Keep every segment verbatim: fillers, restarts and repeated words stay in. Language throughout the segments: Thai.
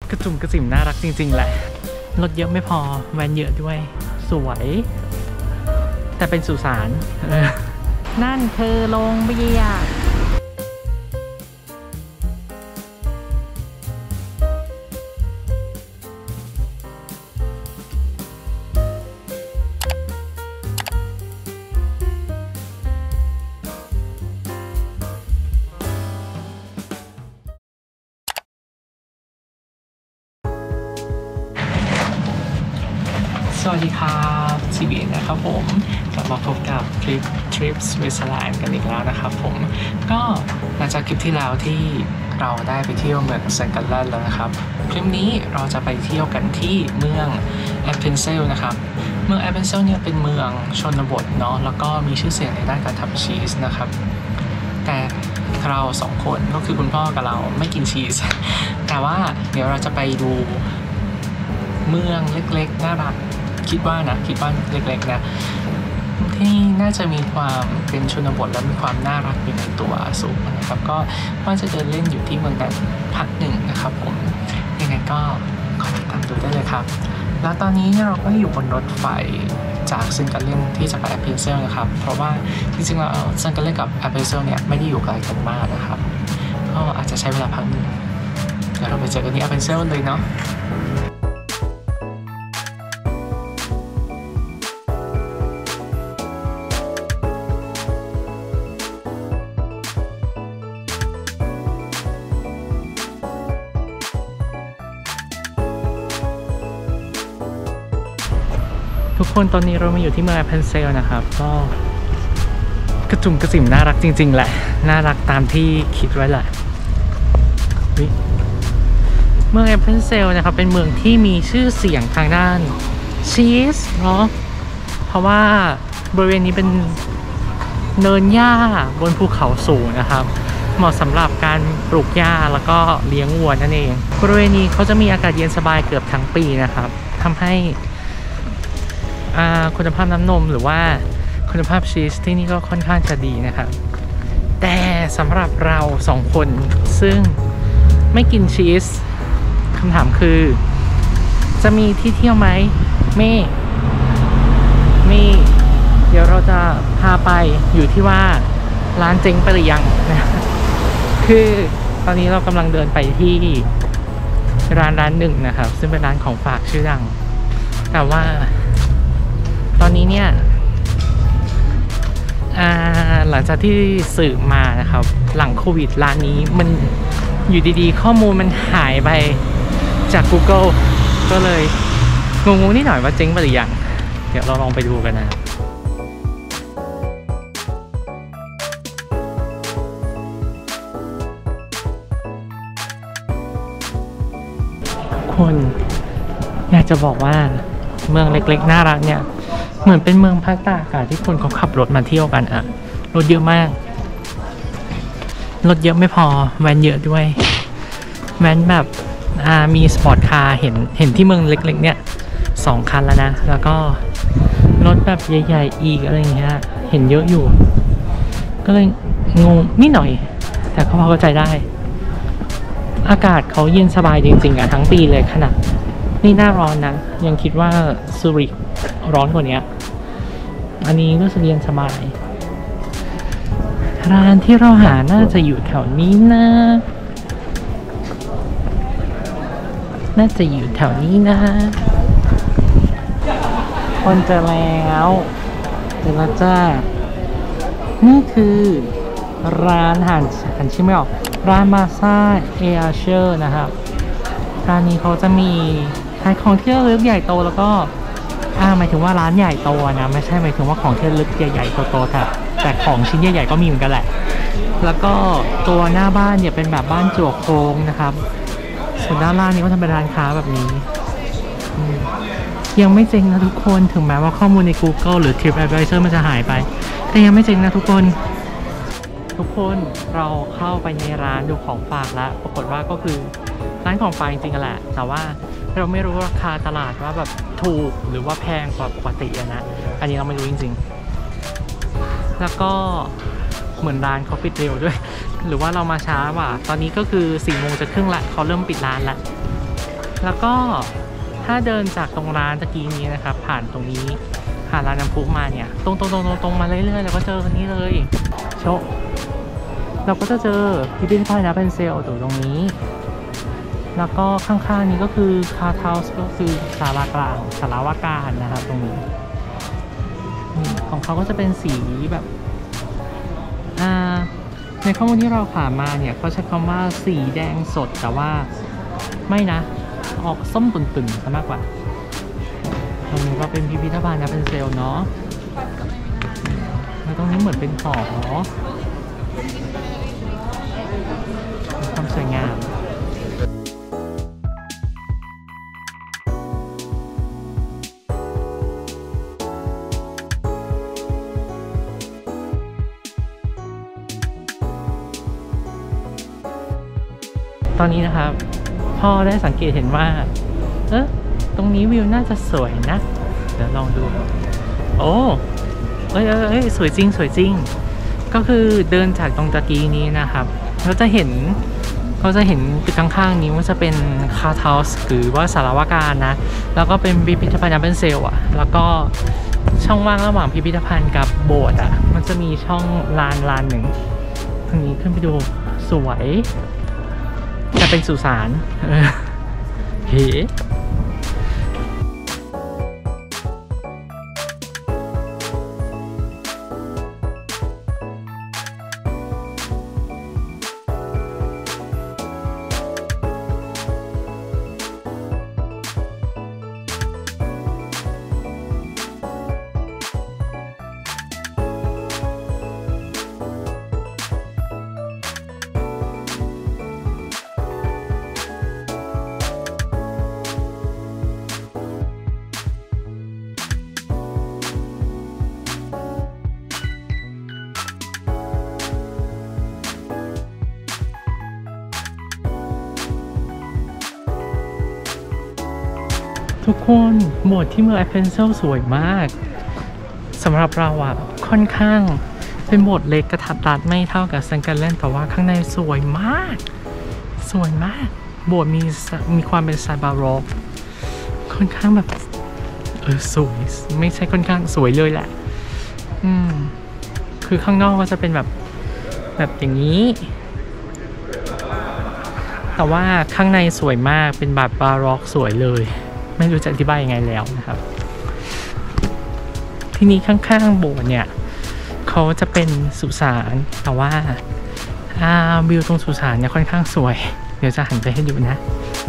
กระจุ่มกระจิ๋มน่ารักจริงๆแหละรถเยอะไม่พอแวนเยอะด้วยสวยแต่เป็นสุสานนั่นคือโรงเบียร์สวัสดีครับซีบีนะครับผมกลับมาพบกับคลิปทริปสวิตเซอร์แลนด์กันอีกแล้วนะครับผมก็หลังจากคลิปที่แล้วที่เราได้ไปเที่ยวเมืองเซนต์กัลเลนแล้วนะครับคลิปนี้เราจะไปเที่ยวกันที่เมืองแอปเพนเซลนะครับเมืองแอปเพนเซลเนี่ยเป็นเมืองชนบทเนาะแล้วก็มีชื่อเสียงในด้านการทำชีสนะครับแต่เราสองคนก็คือคุณพ่อกับเราไม่กินชีสแต่ว่าเดี๋ยวเราจะไปดูเมืองเล็กๆน่ารักคิดว่านะคิดว่าเล็กๆนะที่น่าจะมีความเป็นชนบทและมีความน่ารักอยู่ในตัวสูงนะครับก็ว่าจะเดินเล่นอยู่ที่เมืองนั้นพักหนึ่งนะครับผมยังไงก็ขอติดตามดูได้เลยครับแล้วตอนนี้เราก็อยู่บนรถไฟจากเซนต์กัลเลนที่จะไปแอปเพนเซลนะครับเพราะว่าจริงๆแล้วเซนต์กัลเลนกับแอปเพนเซลเนี่ยไม่ได้อยู่ไกลกันมากนะครับก็อาจจะใช้เวลาพักหนึ่งเดี๋ยวเราไปเจอกันที่แอปเพนเซลเลยเนาะทุกคนตอนนี้เรามาอยู่ที่เมืองแอปเพนเซลนะครับก็กระจุ่มกระจิ๋มน่ารักจริงๆแหละน่ารักตามที่คิดไว้แหละเมืองแอปเพนเซลนะครับเป็นเมืองที่มีชื่อเสียงทางด้านชีสเนาะเพราะว่าบริเวณนี้เป็นเนินหญ้าบนภูเขาสูงนะครับเหมาะสำหรับการปลูกหญ้าแล้วก็เลี้ยงวัวนั่นเองบริเวณนี้เขาจะมีอากาศเย็นสบายเกือบทั้งปีนะครับทำให้คุณภาพน้ำนมหรือว่าคุณภาพชีสที่นี่ก็ค่อนข้างจะดีนะครับแต่สำหรับเราสองคนซึ่งไม่กินชีสคำถามคือจะมีที่เที่ยวไหมไม่มีเดี๋ยวเราจะพาไปอยู่ที่ว่าร้านเจ๊งไปหรือยังนะคือตอนนี้เรากำลังเดินไปที่ร้านร้านหนึ่งนะครับซึ่งเป็นร้านของฝากชื่อดังแต่ว่าตอนนี้เนี่ยหลังจากที่สืบมานะครับหลังโควิดร้านนี้มันอยู่ดีๆข้อมูลมันหายไปจาก Google ก็เลยงงๆนิดหน่อยว่าเจ๊งไปหรือยังเดี๋ยวเราลองไปดูกันนะคนอยากจะบอกว่าเมืองเล็กๆน่ารักเนี่ยเหมือนเป็นเมืองพักตากอากาศที่คนเขาขับรถมาเที่ยวกันอะรถเยอะมากรถเยอะไม่พอแวนเยอะด้วยแวนแบบอ่ามีสปอร์ตคาร์เห็นเห็นที่เมืองเล็กๆเนี่ยสองคันแล้วนะแล้วก็รถแบบใหญ่ๆอีกอะไรอย่างเงี้ยเห็นเยอะอยู่ก็เลยงงนิดหน่อยแต่ก็พอเข้าใจได้อากาศเขาเย็นสบายจริงๆอะทั้งปีเลยขนาดนี่หน้าร้อนนะยังคิดว่าซูริกร้อนกว่านี้อันนี้รู้สึกเย็นสบายร้านที่เราหาน่าจะอยู่แถวนี้นะน่าจะอยู่แถวนี้นะคนเจอแล้วเดี๋ยวเราจะนี่คือร้านหันหันชื่อไม่ออกร้านมาซ่าเออาเชอร์นะครับร้านนี้เขาจะมีขายของที่ระลึกใหญ่โตแล้วก็อ่าหมายถึงว่าร้านใหญ่โตนะไม่ใช่หมายถึงว่าของที่ระลึกใหญ่ๆโตๆแต่แต่ของชิ้นใหญ่ๆก็มีเหมือนกันแหละแล้วก็ตัวหน้าบ้านเนี่ยเป็นแบบบ้านจั่วโค้งนะครับส่วนด้านล่างนี้ก็ทำเป็นร้านค้าแบบนี้ยังไม่เจ๊งนะทุกคนถึงแม้ว่าข้อมูลใน Google หรือ TripAdvisor มันจะหายไปแต่ยังไม่เจ๊งนะทุกคนทุกคนเราเข้าไปในร้านดูของฝากแล้วปรากฏว่าก็คือร้านของฝากจริงๆแหละแต่ว่าเราไม่รู้ราคาตลาดว่าแบบถูกหรือว่าแพงกว่าปกตินะอันนี้เราไม่รู้จริงๆแล้วก็เหมือนร้านเขาปิดเร็วด้วยหรือว่าเรามาช้าว่ะตอนนี้ก็คือสี่โมงจะครึ่งละเขาเริ่มปิดร้านละแล้วก็ถ้าเดินจากตรงร้านตะกี้นี้นะครับผ่านตรงนี้ผ่านร้านน้ำพุมาเนี่ยตรงตรงตรงตรงมาเรื่อยๆแล้วก็เจออันนี้เลยโชะเราก็จะเจอพิพิธภัณฑ์นะเป็นเซลล์อยู่ตรงนี้แล้วก็ข้างๆนี้ก็คือคาร์ทาวส์ก็คือศาลากลางศาลาว่าการนะครับตรงนี้ของเขาก็จะเป็นสีแบบอ่าในข้อมูลที่เราผ่านมาเนี่ยเขาใช้คำว่าสีแดงสดแต่ว่าไม่นะออกส้มตุ่นๆซะมากกว่าตรงนี้ก็เป็นพิพิธภัณฑ์นะเป็นเซลล์เนาะแล้วตรงนี้เหมือนเป็นหอมีความสวยงามตอนนี้นะครับพ่อได้สังเกตเห็นว่าเออตรงนี้วิวน่าจะสวยนะเดี๋ยวลองดูโอ้เอ้ยเอ้ยสวยจริงสวยจริงก็คือเดินจากตรงตะกี้นี้นะครับเราจะเห็นเขาจะเห็นตึกข้างๆนี้ว่าจะเป็นคาร์ทาวส์หรือว่าศาลาว่าการนะแล้วก็เป็นพิพิธภัณฑ์เป็นเซลล์อ่ะแล้วก็ช่องว่างระหว่างพิพิธภัณฑ์กับโบสถ์อ่ะมันจะมีช่องลานลานหนึ่งทางนี้ขึ้นไปดูสวยจะเป็นสุสานเฮ้ทุกคนโบสถ์ที่เมืองแอธเนซ์สวยมากสำหรับเราอ่ะค่อนข้างเป็นโบสถ์เล็กกระทัดรัดไม่เท่ากับเซนต์แกลเลนแต่ว่าข้างในสวยมากสวยมากโบสถ์มีมีความเป็นสไตล์บาโรกค่อนข้างแบบเออสวยไม่ใช่ค่อนข้างสวยเลยแหละอืมคือข้างนอกก็จะเป็นแบบแบบอย่างนี้แต่ว่าข้างในสวยมากเป็นแบบบาโรกสวยเลยไม่รู้จะอธิบายยังไงแล้วนะครับที่นี้ข้างๆโบสถ์เนี่ยเขาจะเป็นสุสานแต่ว่าวิวตรงสุสานเนี่ยค่อนข้างสวยเดี๋ยวจะหันไปให้ดูนะ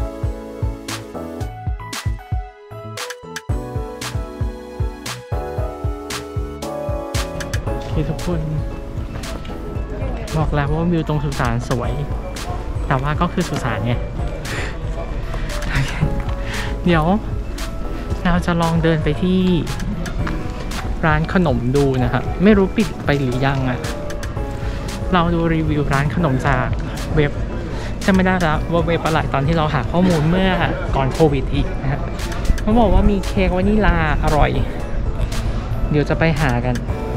โอเคทุกคนบอกแล้วว่าวิวตรงสุสานสวยแต่ว่าก็คือสุสานไงเดี๋ยวเราจะลองเดินไปที่ร้านขนมดูนะครับไม่รู้ปิดไปหรือยังอ่ะเราดูรีวิวร้านขนมจากเว็บจะไม่ได้แล้วว่าเว็บอะไรตอนที่เราหาข้อมูลเมื่อก่อนโควิดอีกนะฮะเขาบอกว่ามีเค้กวานิลาอร่อยเดี๋ยวจะไปหากัน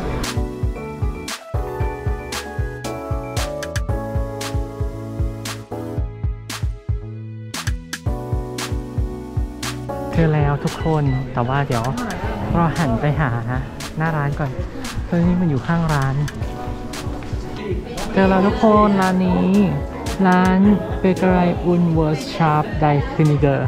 เจอแล้วทุกคนแต่ว่าเดี๋ยวเราหันไปหาหน้าร้านก่อนเพราะนี่มันอยู่ข้างร้านเจอแล้วทุกคนร้านนี้ร้านเบเกอรี่อุนเวิร์สชาร์ปไดฟินิเกอร์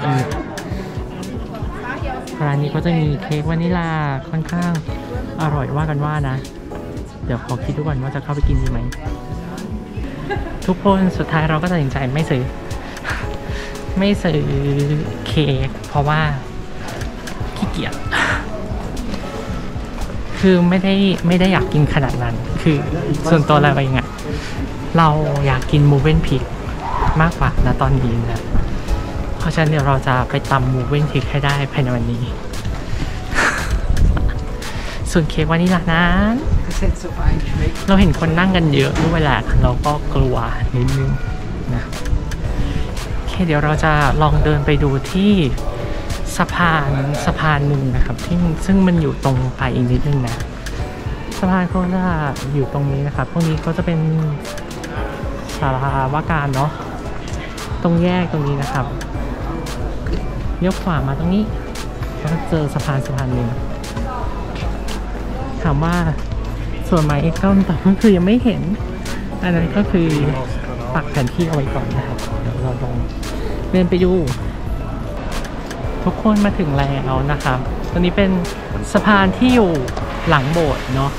ร้านนี้ก็จะมีเค้กวานิลาค่อนข้างอร่อยว่ากันว่านะเดี๋ยวขอคิดดูก่อนว่าจะเข้าไปกินดีไหมทุกคนสุดท้ายเราก็ตัดสินใจไม่ซื้อไม่ซื้อเค้กเพราะว่าขี้เกียจคือไม่ได้ไม่ได้อยากกินขนาดนั้นคือส่วนตัวเราเองอะเราอยากกินมูเวนพิกมากกว่านะตอนนี้นะเพราะฉะนั้นเดี๋ยวเราจะไปตำมูเวนพิกให้ได้ภายในวันนี้ส่วนเค้กวานิลานั้นเราเห็นคนนั่งกันเยอะด้วยแหละเราก็กลัวนิดนึงนะเดี๋ยวเราจะลองเดินไปดูที่สะพานสะพานหนึ่งนะครับที่ซึ่งมันอยู่ตรงไปอีกนิดนึงนะสะพานเขาจะอยู่ตรงนี้นะครับตรงนี้ก็จะเป็นศาลาว่าการเนาะตรงแยกตรงนี้นะครับเลี้ยวขวามาตรงนี้แล้วก็เจอสะพานสะพานหนึ่งถามว่าส่วนไหมก็ตอบก็คือยังไม่เห็นอันนั้นก็คือปักแผนที่เอาไว้ก่อนนะครับเดี๋ยวเราลองเดินไปดูทุกคนมาถึงแล้วนะครับตอนนี้เป็นสะพานที่อยู่หลังโบสถ์เนาะ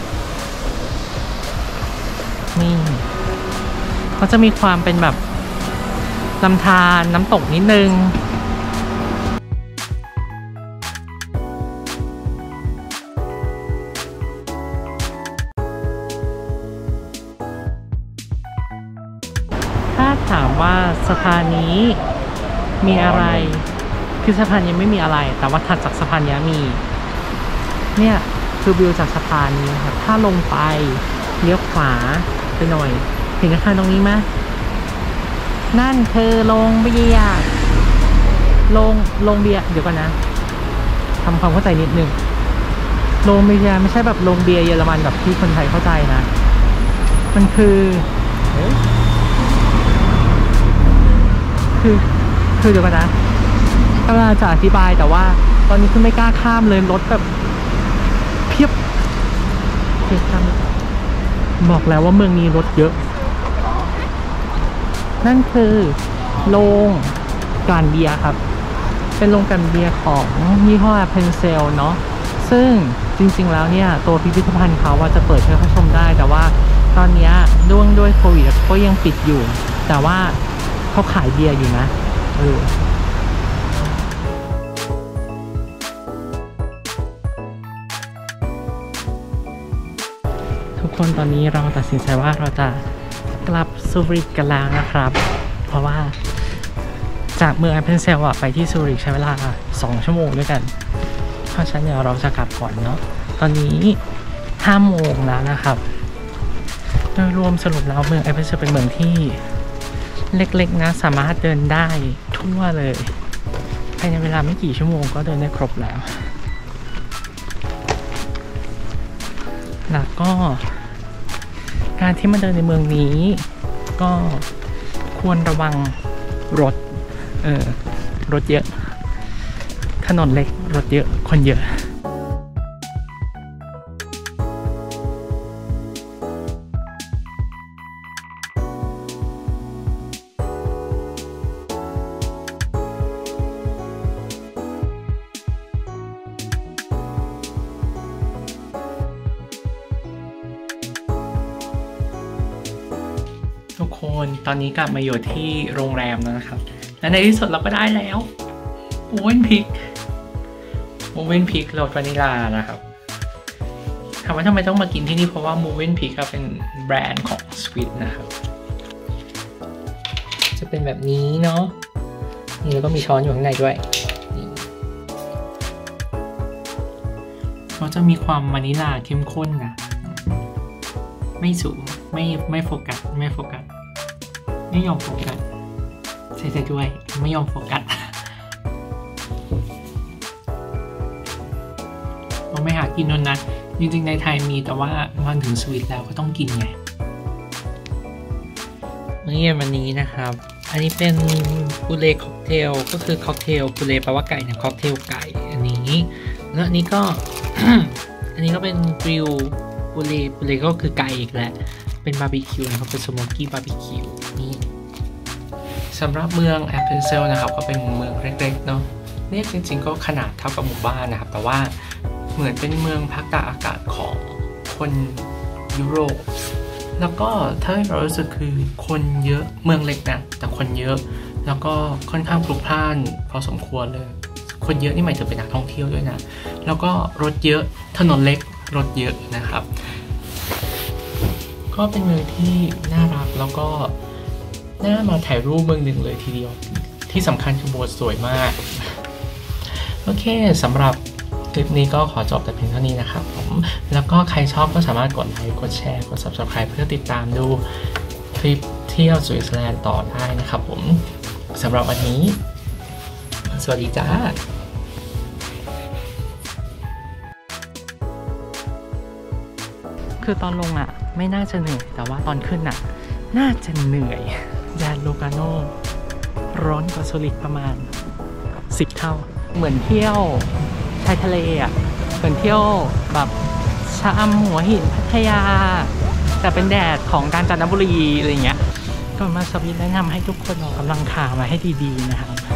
นี่เขาจะมีความเป็นแบบลำธารน้ำตกนิดนึงถ้าถามว่าสะพานนี้มีอะไรคือสะพานยังไม่มีอะไรแต่ว่าถัดจากสะพานนี้มีเนี่ยคือวิวจากสะพานนี้ครับถ้าลงไปเลี้ยวขวาไปหน่อยเห็นอาคารตรงนี้ไหมนั่นคือโรงเบียร์โรงโรงเบียร์เดี๋ยวก่อนนะทำความเข้าใจนิดนึงโรงเบียร์ไม่ใช่แบบโรงเบียร์เยอรมันแบบที่คนไทยเข้าใจนะมันคือคือคือเดี๋ยวก่อนนะกำลังจะอธิบายแต่ว่าตอนนี้คือไม่กล้าข้ามเลยรถแบบเพียบเพียบข้ามบอกแล้วว่าเมืองนี้รถเยอะนั่นคือโรงกลั่นเบียร์ครับเป็นโรงกลั่นเบียร์ของยี่ห้อเพนเซลเนาะซึ่งจริงๆแล้วเนี่ยตัวพิพิธภัณฑ์เขาว่าจะเปิดให้เข้าชมได้แต่ว่าตอนนี้ด้วยด้วยโควิดก็ยังปิดอยู่แต่ว่าเขาขายเบียร์อยู่นะเออทุกคนตอนนี้เราตัดสินใจว่าเราจะกลับซูริกกันแล้วนะครับเพราะว่าจากเมืองแอปเปิลเซลไปที่ซูริกใช้เวลาสองชั่วโมงด้วยกันเพราะฉะนั้นเดี๋ยวเราจะกลับก่อนเนาะตอนนี้ห้าโมงแล้วนะครับโดยรวมสรุปแล้วเมืองแอปเปิลเซลเป็นเมืองที่เล็กๆนะสามารถเดินได้ทั่วเลยภายในเวลาไม่กี่ชั่วโมงก็เดินได้ครบแล้วแล้วก็การที่มาเดินในเมืองนี้ก็ควรระวังรถเออรถเยอะถนนเล็กรถเยอะคนเยอะทุกคนตอนนี้กลับมาอยู่ที่โรงแรมแล้วนะครับและในที่สุดเราก็ได้แล้วโอเว่นพิกโอเว่นพิกรสวานิลานะครับถามว่าทำไมต้องมากินที่นี่เพราะว่าโมเว่นพิกเป็นแบรนด์ของสวิตนะครับจะเป็นแบบนี้เนาะนี่แล้วก็มีช้อนอยู่ข้างในด้วยนี่เขาจะมีความวานิลาเข้มข้นนะไม่สูงไม่ไม่โฟกัสไม่โฟกัสไม่ยอมโฟกัสใช่ใช่ด้วยไม่ยอมโฟกัสเราไม่หากินนนนะจริงๆในไทยมีแต่ว่ามันถึงสวิตแล้วก็ต้องกินไงนี่วันนี้นะครับอันนี้เป็นปูเล่ค็อกเทลก็คือค็อกเทลปูเล่แปลว่าไก่นะค็อกเทลไก่อันนี้แล้วอันนี้ก็ อันนี้ก็เป็นกริลปูเล่ปูเล่ก็คือไก่อีกแหละเป็นบาร์บีคิวนะครับเป็นสโมกกี้บาร์บีคิวนี่สำหรับเมืองแอปเปิลเซลนะครับก็เป็นเมืองเล็กๆเนาะนี่จริงๆก็ขนาดเท่ากับหมู่บ้านนะครับแต่ว่าเหมือนเป็นเมืองพักตากอากาศของคนยุโรปแล้วก็ถ้าเรารู้สึกคือคนเยอะเมืองเล็กนะแต่คนเยอะแล้วก็ค่อนข้างพลุกพล่านพอสมควรเลยคนเยอะนี่หมายถึงเป็นนักท่องเที่ยวด้วยนะแล้วก็รถเยอะถนนเล็กรถเยอะนะครับก็เป็นเมืองที่น่ารักแล้วก็น่ามาถ่ายรูปเมืองหนึ่งเลยทีเดียวที่สำคัญคือโบสถ์สวยมากโอเคสำหรับคลิปนี้ก็ขอจบแต่เพียงเท่านี้นะครับผมแล้วก็ใครชอบก็สามารถกดไลค์กดแชร์กด ซับสไครบ์ เพื่อติดตามดูคลิปเที่ยวสวิตเซอร์แลนด์ต่อได้นะครับผมสำหรับวันนี้สวัสดีจ้าคือตอนลงอ่ะไม่น่าจะเหนื่อยแต่ว่าตอนขึ้นอ่ะน่าจะเหนื่อยแดนโลกาโนร้อนกว่าซูริกประมาณสิบเท่าเหมือนเที่ยวชายทะเลอ่ะเหมือนเที่ยวแบบชะอำหัวหินพัทยาแต่เป็นแดดของกาญจนบุรีอะไรเงี้ยก็มาสวิตแนะนำให้ทุกคนออกกำลังกายมาให้ดีๆนะครับ